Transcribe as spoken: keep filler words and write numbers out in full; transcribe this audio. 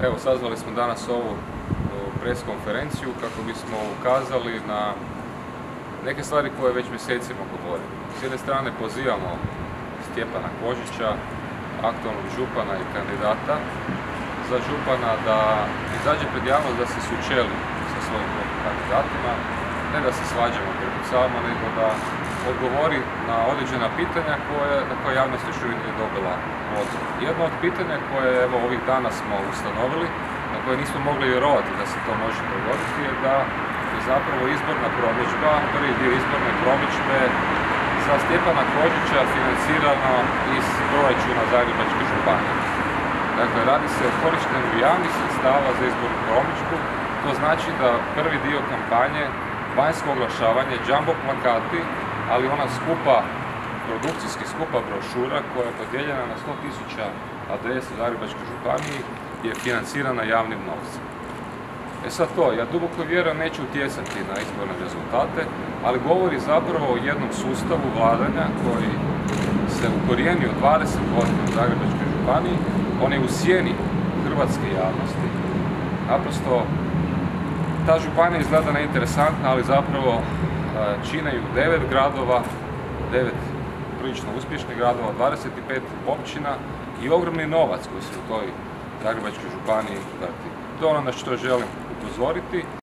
Evo, sazvali smo danas ovu pres konferenciju kako bismo ukazali na neke stvari koje već mjesecima govorimo. S jedne strane pozivamo Stjepana Kožića, aktualnog župana i kandidata za župana, da izađe pred javnost, da se sučeli sa svojim kandidatima, ne da se svađamo, prepucavamo, nego da odgovori na određena pitanja koje, na koje javnost još uvijek nije dobila odgovor. Jedno od pitanja koje evo ovih dana smo ustanovili, na koje nismo mogli vjerovati da se to može dogoditi, je da je zapravo izborna promidžba, prvi dio izborne promidžbe za Stjepana Kožića financirano iz proračuna Zagrebačke županije. Dakle, radi se o korištenju javnih sredstava za izbornu promidžbu. To znači da prvi dio kampanje, vanjsko oglašavanje, jumbo plakati, ali ona skupa, produkcijski skupa brošura koja je podijeljena na sto tisuća adresa u Zagrebačkoj županiji, je financirana javnim novcem. E sad to, ja duboko vjerujem, neće utjecati na izborne rezultate, ali govori zapravo o jednom sustavu vladanja koji se ukorijenio dvadeset godina u Zagrebačkoj županiji. On je u sjeni hrvatske javnosti. Naprosto, ta županija izgleda neinteresantna, ali zapravo čine ju devet gradova, devet prilično uspješnih gradova, dvadeset pet općina i ogromni novac koji se u toj Zagrebačkoj županiji vrti. To je ono na što želim upozoriti.